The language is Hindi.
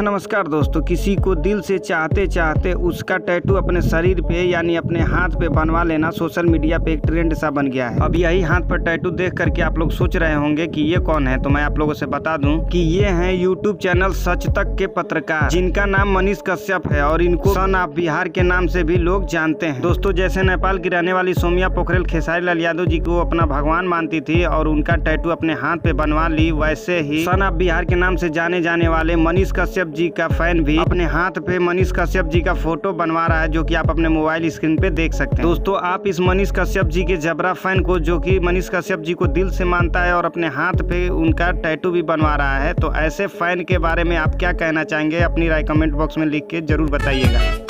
नमस्कार दोस्तों, किसी को दिल से चाहते चाहते उसका टैटू अपने शरीर पे यानी अपने हाथ पे बनवा लेना सोशल मीडिया पे एक ट्रेंड सा बन गया है। अब यही हाथ पर टैटू देख करके आप लोग सोच रहे होंगे कि ये कौन है, तो मैं आप लोगों से बता दूं कि ये हैं यूट्यूब चैनल सच तक के पत्रकार, जिनका नाम मनीष कश्यप है और इनको सन ऑफ बिहार के नाम से भी लोग जानते हैं। दोस्तों, जैसे नेपाल की रहने वाली सौम्या पोखरेल खेसारी लाल यादव जी को अपना भगवान मानती थी और उनका टैटू अपने हाथ पे बनवा ली, वैसे ही सन ऑफ बिहार के नाम से जाने जाने वाले मनीष कश्यप जी का फैन भी अपने हाथ पे मनीष कश्यप जी का फोटो बनवा रहा है, जो कि आप अपने मोबाइल स्क्रीन पे देख सकते हैं। दोस्तों, आप इस मनीष कश्यप जी के जबरा फैन को, जो कि मनीष कश्यप जी को दिल से मानता है और अपने हाथ पे उनका टैटू भी बनवा रहा है, तो ऐसे फैन के बारे में आप क्या कहना चाहेंगे? अपनी राय कमेंट बॉक्स में लिख के जरूर बताइएगा।